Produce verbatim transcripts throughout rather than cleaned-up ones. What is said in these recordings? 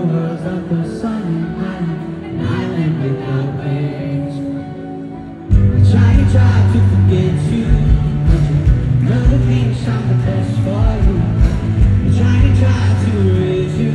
world's like the sun and island, an island without waves. I try and try to forget you, but you know the things I'm the best for you. I try and try to erase you.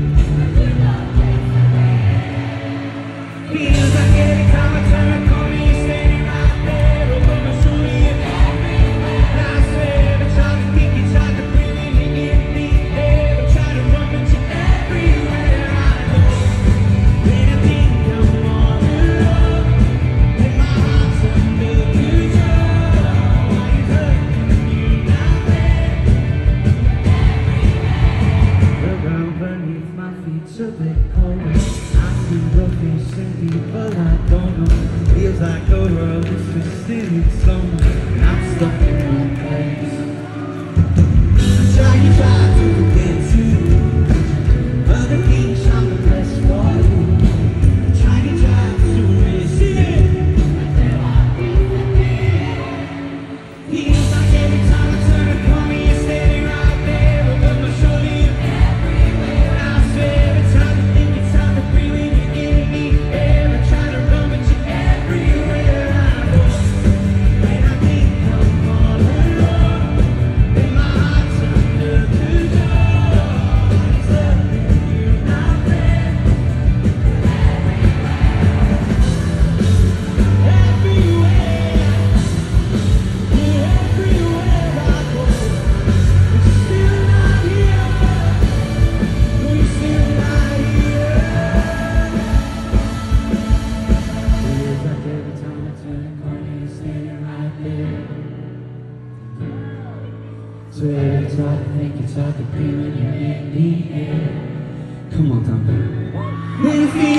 Feels like every time I turn a corner, you're standing right there over my shoulder. You're everywhere. And I swear every time I think you try to bring me in the air, I try to run, but you're everywhere I go. When I think I'm all alone, and my heart's under control, why you hurting you now there? The ground beneath my feet's a bit cold. I feel broken, sinking, but I don't know. Feels like the world is twisting its own, and I'm stuck in one place. I try and try to forget you, but the things I'm the best for you. I try and try to erase it. Feels like every time I turn a corner, you're standing right there over my shoulder. You're everywhere. And I swear every time I think it's time to breathe when you're in the air, I try to run, but you're everywhere I go. When I think I'm all alone, and my heart's under control, it's hurting you now there. Everywhere, you're everywhere I go, but you're still not here. No, you're still not here. Feels like every time I turn a corner, you're standing right there. So it's hard to think, it's hard to breathe when you're in the air. Come on, Tom. When it feels